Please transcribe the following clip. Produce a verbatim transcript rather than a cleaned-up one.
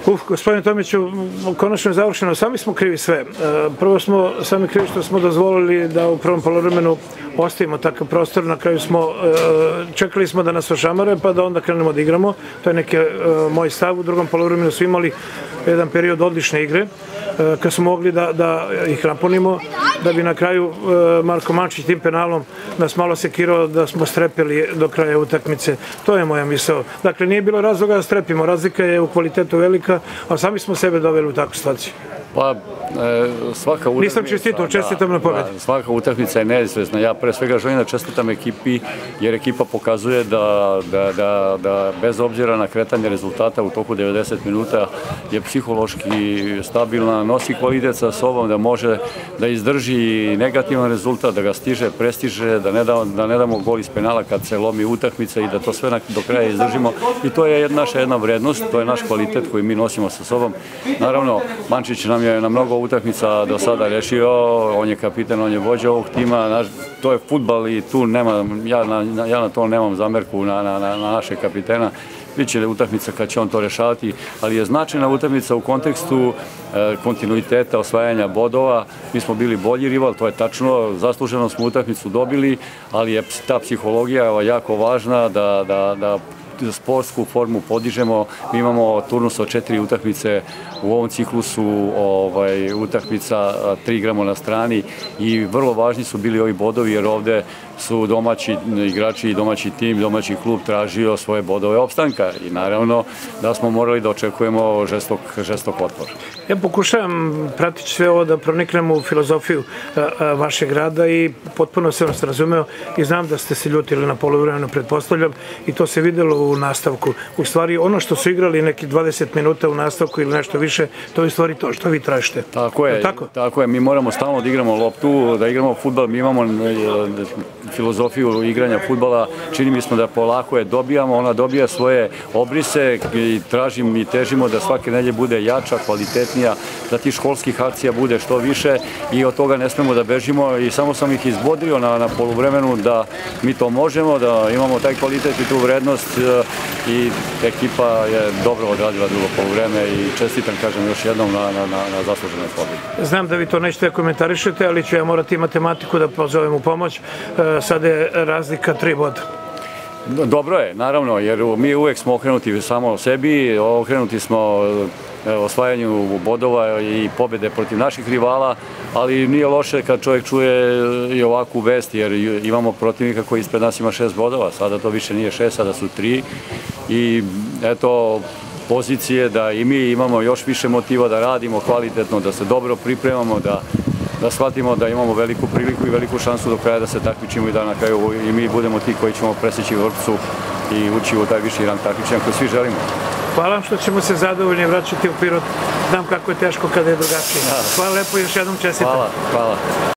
Uf, gospodine Tomiću, konačno je završeno. Sami smo krivi sve. Prvo smo sami krivi što smo dozvolili da u prvom poluvremenu ostavimo takav prostor. Na kraju smo, čekali smo da nas ošamare pa da onda krenemo da igramo. To je neki moj stav. U drugom poluvremenu smo imali jedan period odlične igre kad smo mogli da ih napunimo, da bi na kraju Marko Mančić tim penalom nas malo sekirao da smo strepili do kraja utakmice. To je moja misao. Dakle, nije bilo razloga da strepimo. Razlika je u kvalitetu velika, a sami smo sebe doveli u takvu situaciju. Pa, svaka utakmica... Nisam čestitao, čestitam na pobedi. Svaka utakmica je neizvesna. Ja pre svega želim da čestitam ekipi, jer ekipa pokazuje da bez obzira na kretanje rezultata u toku devedeset minuta je psihološki stabilna, nosi kvalitet sa sobom, da može da izdrži negativan rezultat, da ga stiže, prestiže, da ne damo gol iz penala kad se lomi utakmica i da to sve do kraja izdržimo. I to je naša jedna vrednost, to je naš kvalitet koji mi nosimo sa sobom. Naravno, Mančić nam je na mnogo utakmica do sada rešio, on je kapitan, on je vođa ovog tima, to je fudbal i tu nema, ja na to nemam zamerku na našeg kapitena. Biće utakmica kad će on to rešavati, ali je značajna utakmica u kontekstu kontinuiteta osvajanja bodova. Mi smo bili bolji rival, to je tačno, zasluženo smo utakmicu dobili, ali je ta psihologija jako važna da sportsku formu podižemo. Mi imamo turnus od četiri utakmice u ovom ciklusu, utakmica, tri igramo na strani i vrlo važni su bili ovi bodovi jer ovde su domaći igrači i domaći tim, domaći klub tražio svoje bodove opstanka i naravno da smo morali da očekujemo žestok otpor. Ja pokušavam pratiti sve ovo da proniknemo u filozofiju vašeg rada i potpuno se vas razumeo i znam da ste se ljutili na poluvremenu, pretpostavljam, i to se videlo u nastavku. U stvari, ono što su igrali neki dvadeset minuta u nastavku ili nešto više, to je u stvari to što vi tražite. Tako je, tako je. Mi moramo stalno da igramo loptu, da igramo fudbal, mi imamo filozofiju igranja fudbala, čini mi smo da polako je dobijamo, ona dobija svoje obrise i tražim i težimo da svake nedelje bude jača, kvalitetnija, da ti školskih akcija bude što više i od toga ne smemo da bežimo i samo sam ih izbodrio na poluvremenu da mi to možemo, da imamo taj kvalitet i tu vrednost i ekipa je dobro odradila drugo poluvreme i čestitam, kažem, još jednom na zasluženoj pobedi. Znam da vi to nećete komentarišete, ali ću ja morati matematiku da pozovem u pomoć. Sada je razlika tri boda. Dobro je, naravno, jer mi uvek smo okrenuti samo o sebi, okrenuti smo osvajanju bodova i pobede protiv naših rivala, ali nije loše kad čovjek čuje i ovakvu vest, jer imamo protivnika koji ispred nas ima šest bodova, sada to više nije šest, sada su tri i eto pozicije da i mi imamo još više motiva da radimo kvalitetno, da se dobro pripremamo, da da shvatimo da imamo veliku priliku i veliku šansu do kraja da se takmičimo i da na kraju i mi budemo ti koji ćemo preseći vrpcu i ući u taj viši rang takmičenja koji svi želimo. Hvala vam što ćemo se zadovoljni vraćati u Pirot. Znam kako je teško kada je drugačije. Hvala lepo i još jednom čestitam. Hvala, hvala.